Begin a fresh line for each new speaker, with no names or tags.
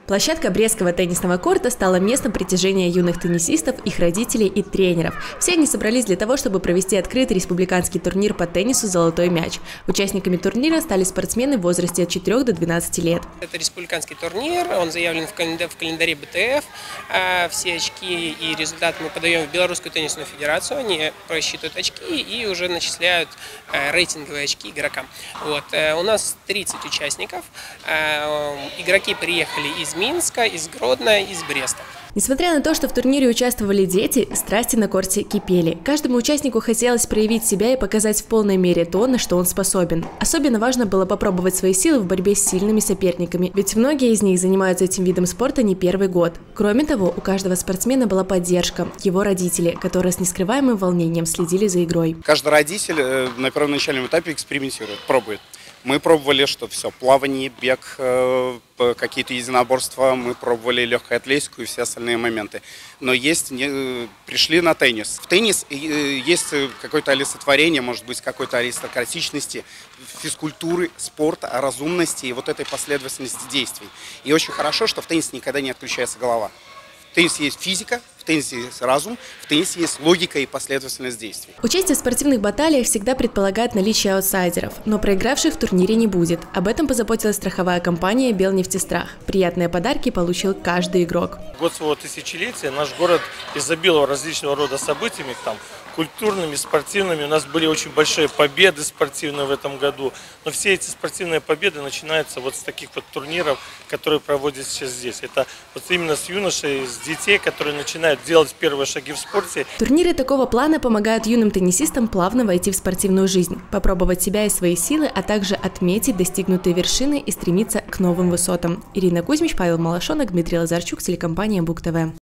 Площадка Брестского теннисного корта стала местом притяжения юных теннисистов, их родителей и тренеров. Все они собрались для того, чтобы провести открытый республиканский турнир по теннису «Золотой мяч». Участниками турнира стали спортсмены в возрасте от 4 до 12 лет.
Это республиканский турнир, он заявлен в календаре БТФ. Все очки и результаты мы подаем в Белорусскую теннисную федерацию. Они просчитывают очки и уже начисляют рейтинговые очки игрокам. У нас 30 участников. Игроки приехали из Минска, из Гродно, из Бреста.
Несмотря на то, что в турнире участвовали дети, страсти на корте кипели. Каждому участнику хотелось проявить себя и показать в полной мере то, на что он способен. Особенно важно было попробовать свои силы в борьбе с сильными соперниками, ведь многие из них занимаются этим видом спорта не первый год. Кроме того, у каждого спортсмена была поддержка, его родители, которые с нескрываемым волнением следили за игрой.
Каждый родитель на первоначальном этапе экспериментирует, пробует. Мы пробовали, что все, плавание, бег, какие-то единоборства, мы пробовали легкую атлетику и все остальные моменты. Но пришли на теннис. В теннис есть какое-то олицетворение, может быть, какой-то аристократичности, физкультуры, спорта, разумности и вот этой последовательности действий. И очень хорошо, что в теннисе никогда не отключается голова. В теннисе есть физика, в теннисе есть разум, в теннисе есть логика и последовательность действий.
Участие в спортивных баталиях всегда предполагает наличие аутсайдеров, но проигравших в турнире не будет. Об этом позаботилась страховая компания «Белнефтестрах». Приятные подарки получил каждый игрок.
Год своего тысячелетия наш город изобиловал различного рода событиями, культурными, спортивными. У нас были очень большие победы спортивные в этом году. Но все эти спортивные победы начинаются с таких турниров, которые проводят сейчас здесь. Это именно с юношей, с детей, которые начинают делать первые шаги в спорте.
Турниры такого плана помогают юным теннисистам плавно войти в спортивную жизнь, попробовать себя и свои силы, а также отметить достигнутые вершины и стремиться к новым высотам. Ирина Кузьмич, Павел Малашонок, Дмитрий Лазарчук, телекомпания Буг ТВ.